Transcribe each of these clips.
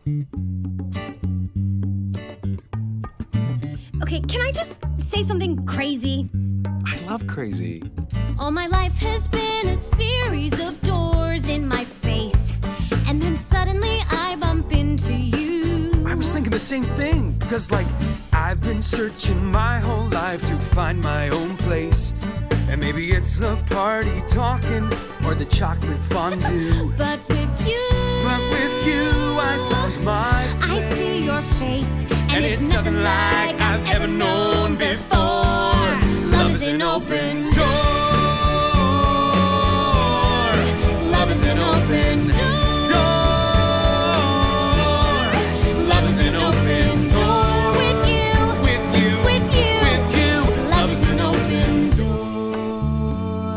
Okay, can I just say something crazy? I love crazy. All my life has been a series of doors in my face, and then suddenly I bump into you. I was thinking the same thing, because I've been searching my whole life to find my own place. And maybe it's the party talking or the chocolate fondue. But with you I found my place. I see your face, and it's nothing like I've ever known before. Love is an open door. Love is an open door. Love is an open door. With you. Love is an open door.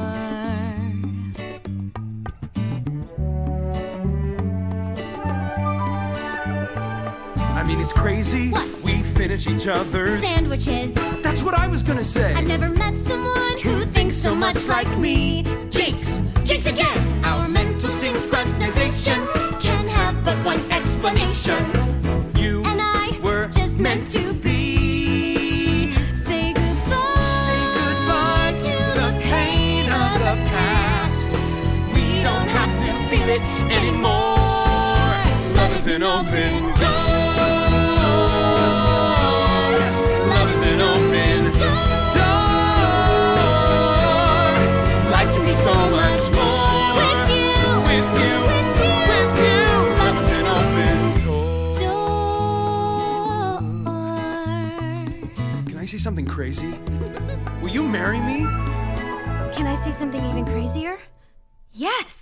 I mean, it's crazy. What? We finish each other's Sandwiches. That's what I was gonna say. I've never met someone who thinks so much like me. Jinx again. Our mental synchronization can have but one explanation. You And I were just meant to be. Say goodbye. Say goodbye to the pain of the past. We don't have to feel it anymore. Love is an open door. Love is an open door. Life can be so much more with you. Love is an open door. Can I say something crazy? Will you marry me? Can I say something even crazier? Yes.